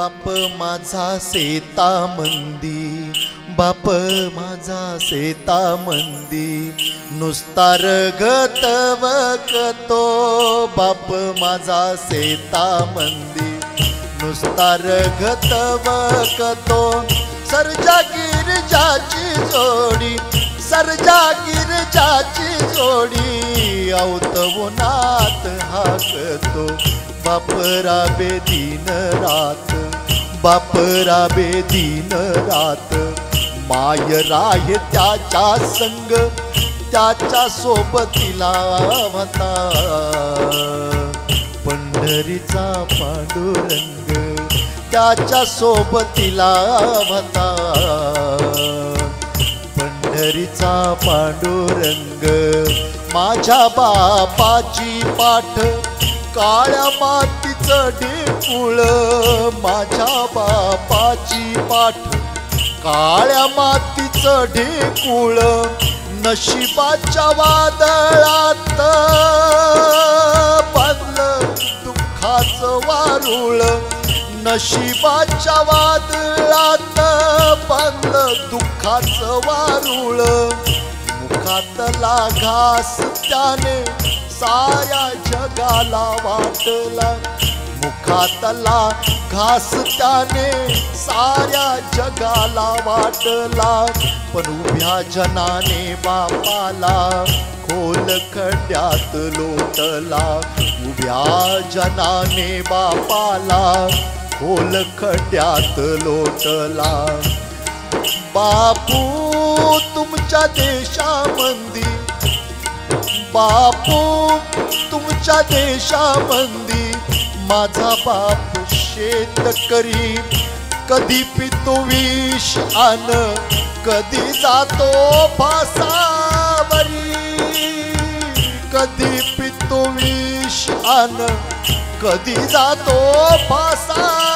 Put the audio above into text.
बाप माझा शेतामंदी, बाप माझा शेतामंदी नुसता रगत वकतो, बाप माझा शेतामंदी नुसता रगत वकतो। सर्जा गिरजाची जोडी, सर्जा गिरजाची जोडी औत उन्हात हाकतो, बाप राबे दिन रात, बाप राबे दिन रात। माय राहे त्याच्या संग, त्याच्या सोबतीला होता पंढरीचा पांडुरंग, त्याच्या सोबतीला होता पंढरीचा पांडुरंग। माझ्या बापाची पाठ काळ्या मातीचं ढेकुळ, माझ्या बापाची पाठ काळ्या मातीचं ढेकुळ। नशिबाच्या वादळात बांधलं दुःखाचं वारुळ, नशिबाच्या वादळात बांधलं दुःखाचं वारुळ। मुखातला घास त्याने साऱ्या जगाला वाटला, मुखातला घास त्याने साऱ्या जगाला वाटला। पण उभ्या जनाने बापाला खोल खड्ड्यात लोटला, उभ्या जनाने बापाला खोल खड्ड्यात लोटला। बापू तुमच्या देशामंदी, बापू तुमच्या देशामंदी माझा बाप शेतकरी। कधी पितो विष आन, कधी जातो फासावरी, कधी पितो विष आन, कधी जातो फासावरी।